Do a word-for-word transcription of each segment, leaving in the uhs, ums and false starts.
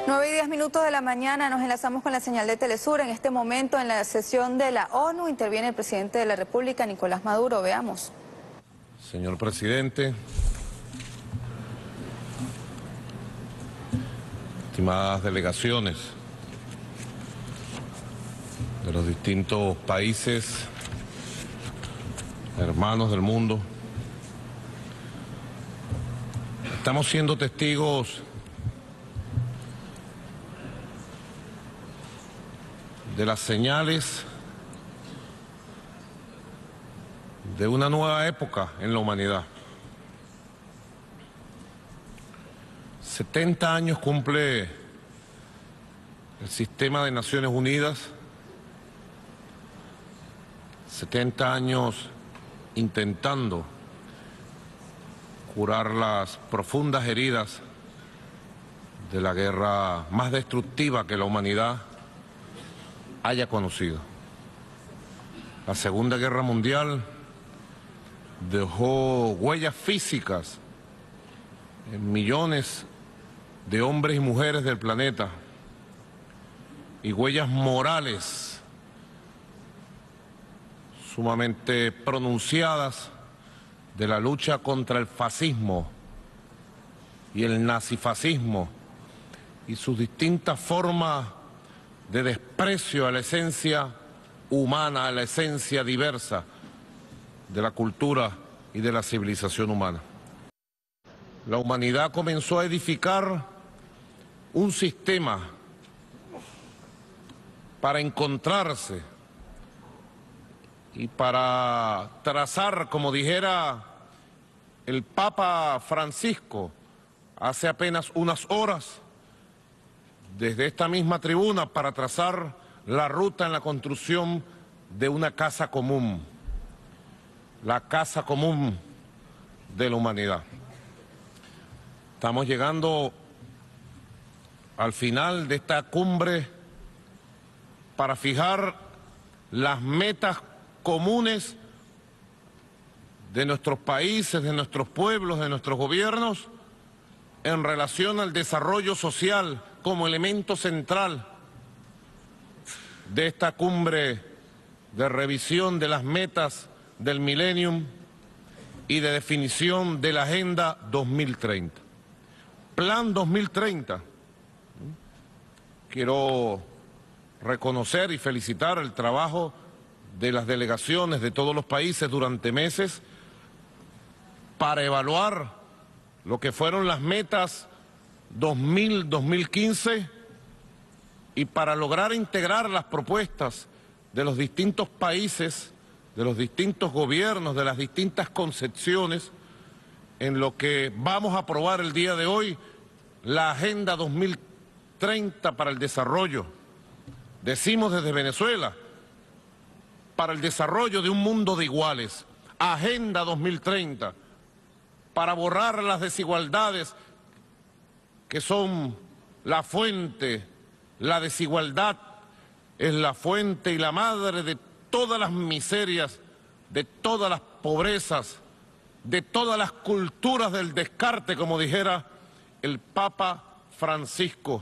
nueve y diez minutos de la mañana nos enlazamos con la señal de Telesur. En este momento, en la sesión de la ONU, interviene el presidente de la República, Nicolás Maduro. Veamos. Señor presidente, estimadas delegaciones de los distintos países, hermanos del mundo, estamos siendo testigos de las señales de una nueva época en la humanidad. setenta años cumple el sistema de Naciones Unidas, setenta años intentando curar las profundas heridas de la guerra más destructiva que la humanidad haya conocido. La Segunda Guerra Mundial dejó huellas físicas en millones de hombres y mujeres del planeta y huellas morales sumamente pronunciadas de la lucha contra el fascismo y el nazifascismo y sus distintas formas de desprecio a la esencia humana, a la esencia diversa de la cultura y de la civilización humana. La humanidad comenzó a edificar un sistema para encontrarse y para trazar, como dijera el Papa Francisco hace apenas unas horas, desde esta misma tribuna, para trazar la ruta en la construcción de una casa común, la casa común de la humanidad. Estamos llegando al final de esta cumbre para fijar las metas comunes de nuestros países, de nuestros pueblos, de nuestros gobiernos, en relación al desarrollo social como elemento central de esta cumbre de revisión de las metas del Millennium y de definición de la Agenda dos mil treinta. Plan dos mil treinta. Quiero reconocer y felicitar el trabajo de las delegaciones de todos los países durante meses para evaluar lo que fueron las metas dos mil a dos mil quince y para lograr integrar las propuestas de los distintos países, de los distintos gobiernos, de las distintas concepciones, en lo que vamos a aprobar el día de hoy, la Agenda dos mil treinta para el desarrollo. Decimos desde Venezuela, para el desarrollo de un mundo de iguales. Agenda dos mil treinta, para borrar las desigualdades que son la fuente, la desigualdad es la fuente y la madre de todas las miserias, de todas las pobrezas, de todas las culturas del descarte, como dijera el Papa Francisco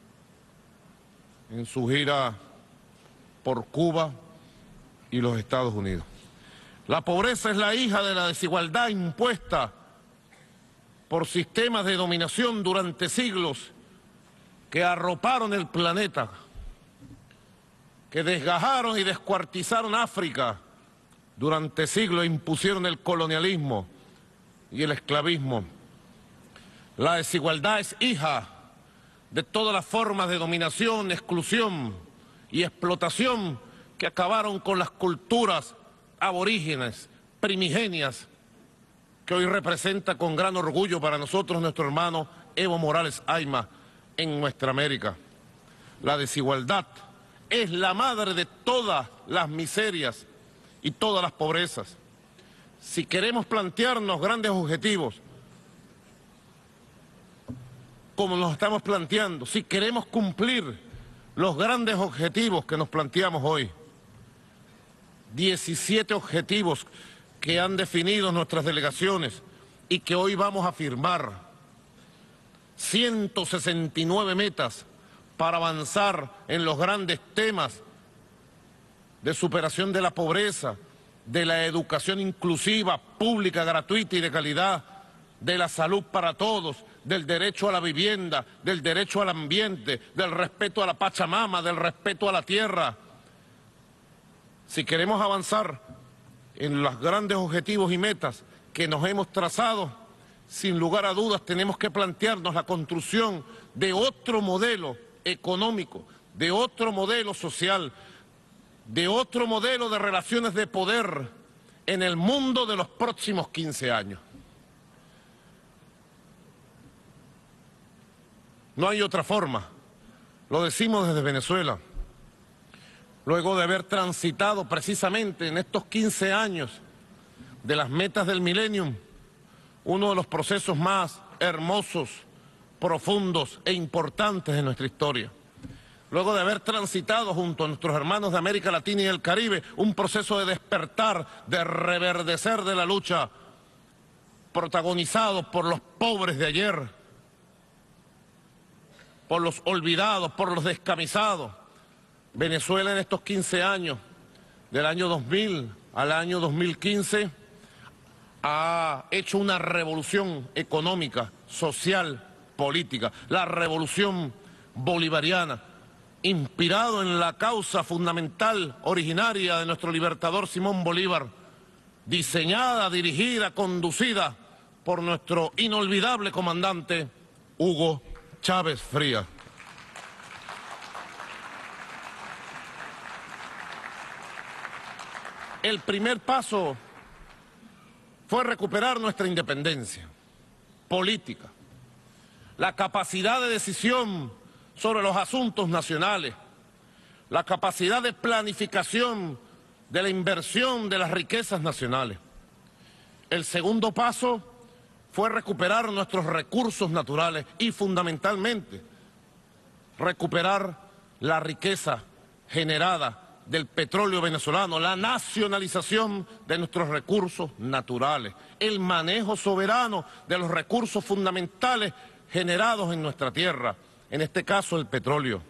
en su gira por Cuba y los Estados Unidos. La pobreza es la hija de la desigualdad impuesta por sistemas de dominación durante siglos que arroparon el planeta, que desgajaron y descuartizaron África durante siglos, impusieron el colonialismo y el esclavismo. La desigualdad es hija de todas las formas de dominación, exclusión y explotación que acabaron con las culturas aborígenes, primigenias, que hoy representa con gran orgullo para nosotros nuestro hermano Evo Morales Ayma en nuestra América. La desigualdad es la madre de todas las miserias y todas las pobrezas. Si queremos plantearnos grandes objetivos, como nos estamos planteando, si queremos cumplir los grandes objetivos que nos planteamos hoy, diecisiete objetivos que han definido nuestras delegaciones y que hoy vamos a firmar. ciento sesenta y nueve metas para avanzar en los grandes temas de superación de la pobreza, de la educación inclusiva, pública, gratuita y de calidad, de la salud para todos, del derecho a la vivienda, del derecho al ambiente, del respeto a la Pachamama, del respeto a la tierra. Si queremos avanzar en los grandes objetivos y metas que nos hemos trazado, sin lugar a dudas tenemos que plantearnos la construcción de otro modelo económico, de otro modelo social, de otro modelo de relaciones de poder en el mundo de los próximos quince años. No hay otra forma, lo decimos desde Venezuela, luego de haber transitado precisamente en estos quince años de las metas del Millennium, uno de los procesos más hermosos, profundos e importantes de nuestra historia. Luego de haber transitado junto a nuestros hermanos de América Latina y el Caribe un proceso de despertar, de reverdecer de la lucha, protagonizado por los pobres de ayer, por los olvidados, por los descamisados. Venezuela en estos quince años, del año dos mil al año dos mil quince, ha hecho una revolución económica, social, política, la revolución bolivariana, inspirado en la causa fundamental originaria de nuestro libertador Simón Bolívar, diseñada, dirigida, conducida por nuestro inolvidable comandante Hugo Chávez Frías. El primer paso fue recuperar nuestra independencia política, la capacidad de decisión sobre los asuntos nacionales, la capacidad de planificación de la inversión de las riquezas nacionales. El segundo paso fue recuperar nuestros recursos naturales y fundamentalmente recuperar la riqueza generada del petróleo venezolano, la nacionalización de nuestros recursos naturales, el manejo soberano de los recursos fundamentales generados en nuestra tierra, en este caso el petróleo.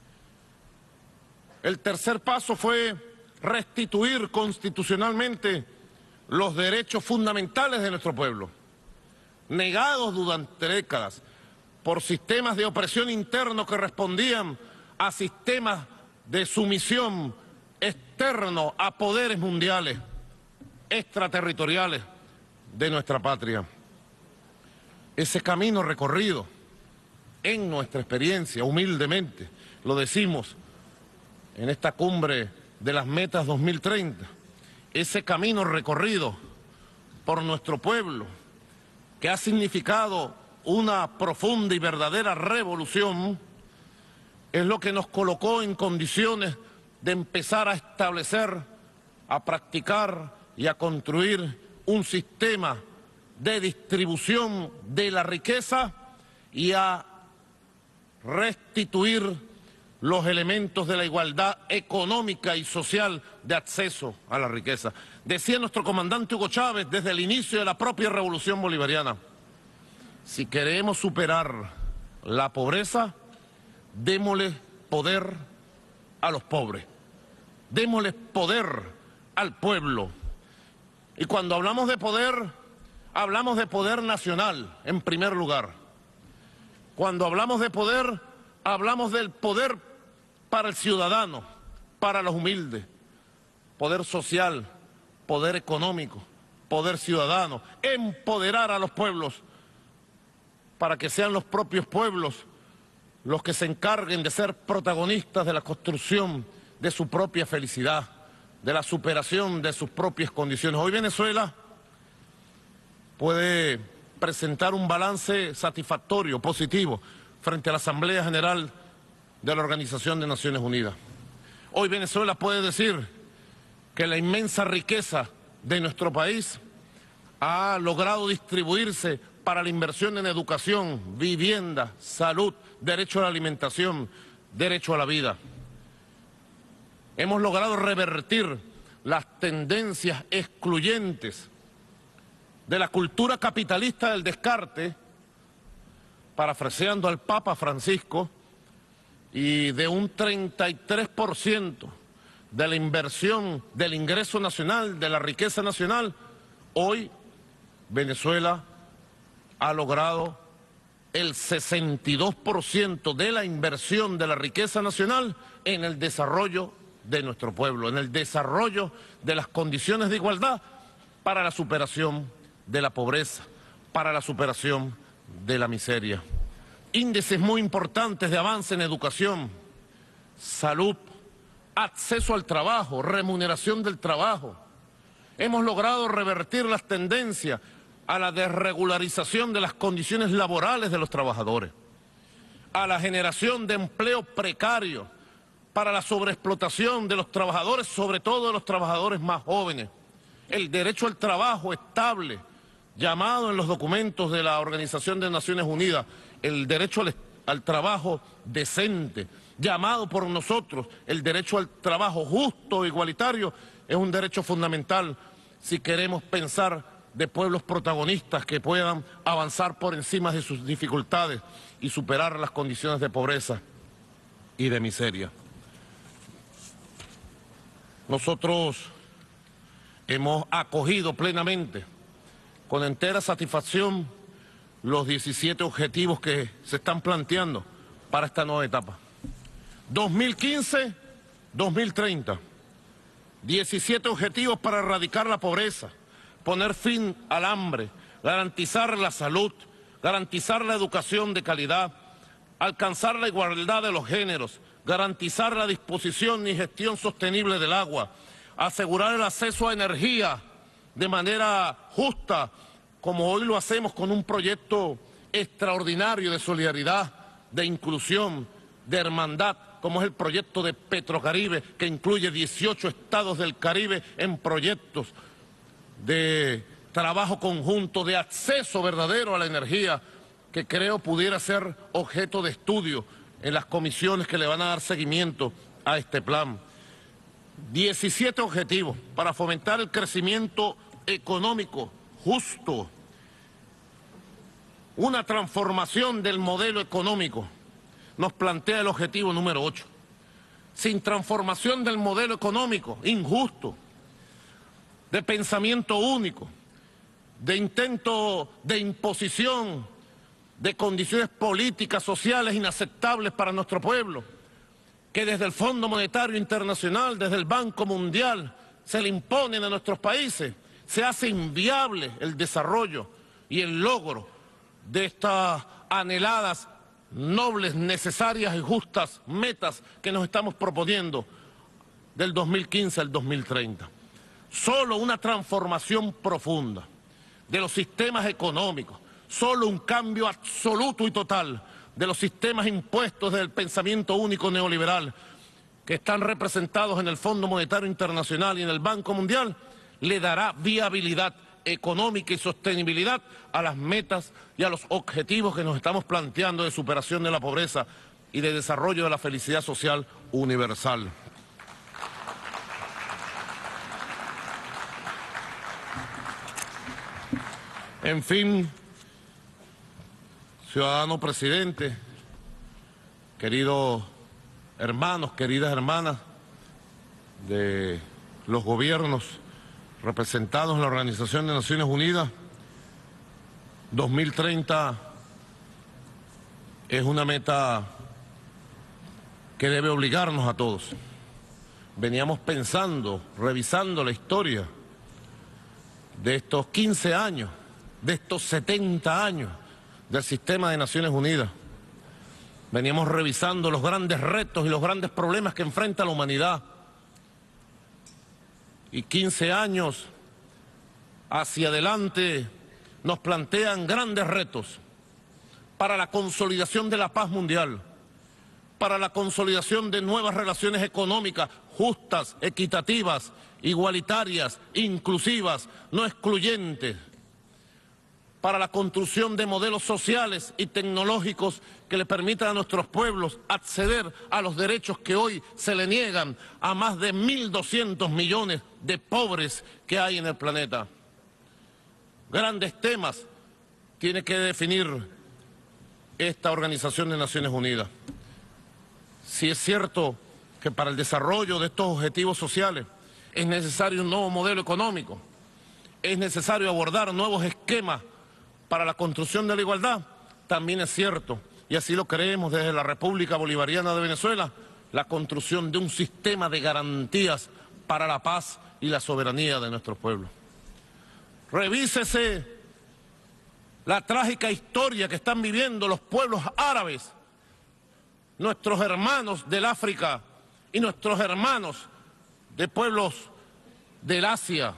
El tercer paso fue restituir constitucionalmente los derechos fundamentales de nuestro pueblo, negados durante décadas por sistemas de opresión interno que respondían a sistemas de sumisión externo a poderes mundiales, extraterritoriales de nuestra patria. Ese camino recorrido, en nuestra experiencia, humildemente, lo decimos en esta cumbre de las metas dos mil treinta, ese camino recorrido por nuestro pueblo, que ha significado una profunda y verdadera revolución, es lo que nos colocó en condiciones de empezar a establecer, a practicar y a construir un sistema de distribución de la riqueza y a restituir los elementos de la igualdad económica y social de acceso a la riqueza. Decía nuestro comandante Hugo Chávez desde el inicio de la propia revolución bolivariana: si queremos superar la pobreza, démosle poder a los pobres, démosle poder al pueblo. Y cuando hablamos de poder, hablamos de poder nacional en primer lugar. Cuando hablamos de poder, hablamos del poder para el ciudadano, para los humildes, poder social, poder económico, poder ciudadano, empoderar a los pueblos para que sean los propios pueblos los que se encarguen de ser protagonistas de la construcción de su propia felicidad, de la superación de sus propias condiciones. Hoy Venezuela puede presentar un balance satisfactorio, positivo, frente a la Asamblea General de la Organización de Naciones Unidas. Hoy Venezuela puede decir que la inmensa riqueza de nuestro país ha logrado distribuirse para la inversión en educación, vivienda, salud, derecho a la alimentación, derecho a la vida. Hemos logrado revertir las tendencias excluyentes de la cultura capitalista del descarte parafraseando al Papa Francisco, y de un treinta y tres por ciento de la inversión del ingreso nacional, de la riqueza nacional, hoy Venezuela ha logrado el sesenta y dos por ciento de la inversión de la riqueza nacional en el desarrollo de nuestro pueblo, en el desarrollo de las condiciones de igualdad para la superación de la pobreza, para la superación de la miseria. Índices muy importantes de avance en educación, salud, acceso al trabajo, remuneración del trabajo. Hemos logrado revertir las tendencias a la desregularización de las condiciones laborales de los trabajadores, a la generación de empleo precario, para la sobreexplotación de los trabajadores, sobre todo de los trabajadores más jóvenes, el derecho al trabajo estable, llamado en los documentos de la Organización de Naciones Unidas, el derecho al, al trabajo decente, llamado por nosotros el derecho al trabajo justo e igualitario, es un derecho fundamental si queremos pensar de pueblos protagonistas que puedan avanzar por encima de sus dificultades y superar las condiciones de pobreza y de miseria. Nosotros hemos acogido plenamente, con entera satisfacción, los diecisiete objetivos que se están planteando para esta nueva etapa. dos mil quince a dos mil treinta, diecisiete objetivos para erradicar la pobreza, poner fin al hambre, garantizar la salud, garantizar la educación de calidad, alcanzar la igualdad de los géneros, garantizar la disposición y gestión sostenible del agua, asegurar el acceso a energía de manera justa, como hoy lo hacemos con un proyecto extraordinario de solidaridad, de inclusión, de hermandad, como es el proyecto de Petrocaribe, que incluye dieciocho estados del Caribe en proyectos de trabajo conjunto, de acceso verdadero a la energía, que creo pudiera ser objeto de estudio en las comisiones que le van a dar seguimiento a este plan. diecisiete objetivos para fomentar el crecimiento económico justo, una transformación del modelo económico. Nos plantea el objetivo número ocho. Sin transformación del modelo económico, injusto, de pensamiento único, de intento de imposición de condiciones políticas, sociales inaceptables para nuestro pueblo, que desde el Fondo Monetario Internacional, desde el Banco Mundial, se le imponen a nuestros países, se hace inviable el desarrollo y el logro de estas anheladas, nobles, necesarias y justas metas que nos estamos proponiendo del dos mil quince al dos mil treinta. Solo una transformación profunda de los sistemas económicos, solo un cambio absoluto y total de los sistemas impuestos del pensamiento único neoliberal que están representados en el Fondo Monetario Internacional y en el Banco Mundial, le dará viabilidad económica y sostenibilidad a las metas y a los objetivos que nos estamos planteando de superación de la pobreza y de desarrollo de la felicidad social universal. En fin, ciudadano presidente, queridos hermanos, queridas hermanas de los gobiernos representados en la Organización de Naciones Unidas, dos mil treinta es una meta que debe obligarnos a todos. Veníamos pensando, revisando la historia de estos quince años, de estos setenta años del sistema de Naciones Unidas. Veníamos revisando los grandes retos y los grandes problemas que enfrenta la humanidad. Y quince años hacia adelante nos plantean grandes retos para la consolidación de la paz mundial, para la consolidación de nuevas relaciones económicas justas, equitativas, igualitarias, inclusivas, no excluyentes, para la construcción de modelos sociales y tecnológicos que le permitan a nuestros pueblos acceder a los derechos que hoy se le niegan a más de mil doscientos millones de pobres que hay en el planeta. Grandes temas tiene que definir esta Organización de Naciones Unidas. Si es cierto que para el desarrollo de estos objetivos sociales es necesario un nuevo modelo económico, es necesario abordar nuevos esquemas para la construcción de la igualdad, también es cierto, y así lo creemos desde la República Bolivariana de Venezuela, la construcción de un sistema de garantías para la paz y la soberanía de nuestro pueblo. Revísese la trágica historia que están viviendo los pueblos árabes, nuestros hermanos del África y nuestros hermanos de pueblos del Asia,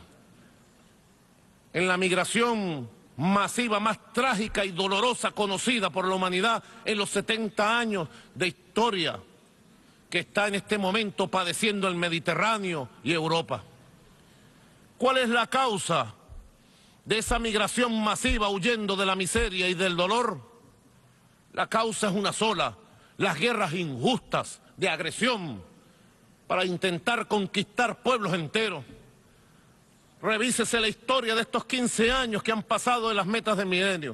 en la migración masiva más trágica y dolorosa conocida por la humanidad en los setenta años de historia que está en este momento padeciendo el Mediterráneo y Europa. ¿Cuál es la causa de esa migración masiva huyendo de la miseria y del dolor? La causa es una sola: las guerras injustas de agresión para intentar conquistar pueblos enteros. Revísese la historia de estos quince años que han pasado de las metas del milenio.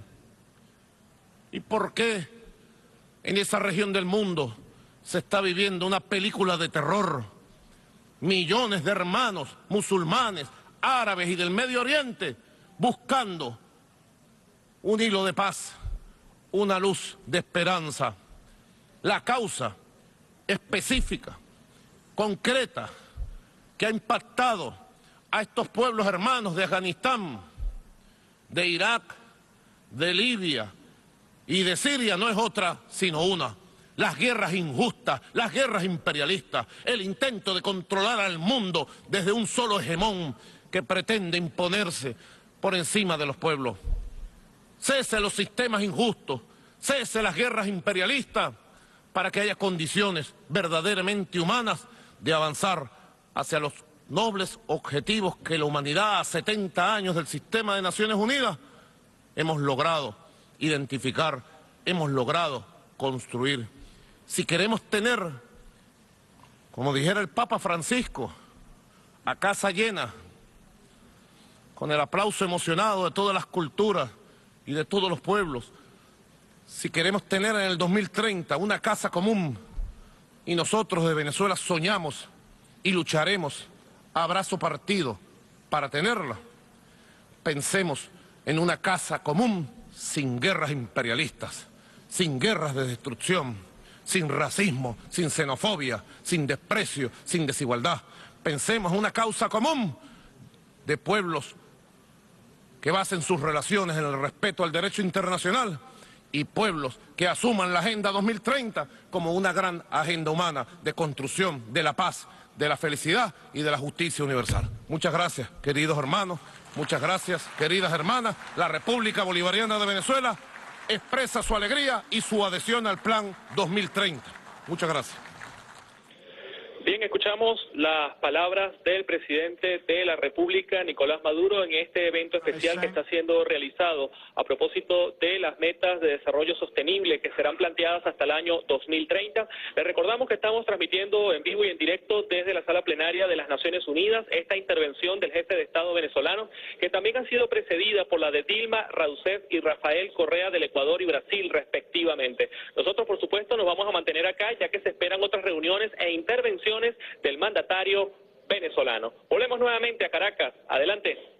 ¿Y por qué en esa región del mundo se está viviendo una película de terror? Millones de hermanos musulmanes, árabes y del Medio Oriente buscando un hilo de paz, una luz de esperanza. La causa específica, concreta, que ha impactado a estos pueblos hermanos de Afganistán, de Irak, de Libia y de Siria no es otra sino una: las guerras injustas, las guerras imperialistas, el intento de controlar al mundo desde un solo hegemón que pretende imponerse por encima de los pueblos. Cese los sistemas injustos, cese las guerras imperialistas para que haya condiciones verdaderamente humanas de avanzar hacia los nobles objetivos que la humanidad a setenta años del sistema de Naciones Unidas hemos logrado identificar, hemos logrado construir. Si queremos tener, como dijera el Papa Francisco, a casa llena, con el aplauso emocionado de todas las culturas y de todos los pueblos, si queremos tener en el dos mil treinta una casa común, y nosotros de Venezuela soñamos y lucharemos a brazo partido para tenerla, pensemos en una casa común sin guerras imperialistas, sin guerras de destrucción, sin racismo, sin xenofobia, sin desprecio, sin desigualdad. Pensemos en una causa común de pueblos que basen sus relaciones en el respeto al derecho internacional y pueblos que asuman la Agenda dos mil treinta como una gran agenda humana de construcción de la paz, de la felicidad y de la justicia universal. Muchas gracias, queridos hermanos, muchas gracias, queridas hermanas. La República Bolivariana de Venezuela expresa su alegría y su adhesión al Plan dos mil treinta. Muchas gracias. Bien, escuchamos las palabras del presidente de la República, Nicolás Maduro, en este evento especial que está siendo realizado a propósito de las metas de desarrollo sostenible que serán planteadas hasta el año dos mil treinta. Les recordamos que estamos transmitiendo en vivo y en directo desde la sala plenaria de las Naciones Unidas esta intervención del jefe de Estado venezolano, que también ha sido precedida por la de Dilma Rousseff y Rafael Correa del Ecuador y Brasil, respectivamente. Nosotros, por supuesto, nos vamos a mantener acá, ya que se esperan otras reuniones e intervenciones del mandatario venezolano. Volvemos nuevamente a Caracas. Adelante.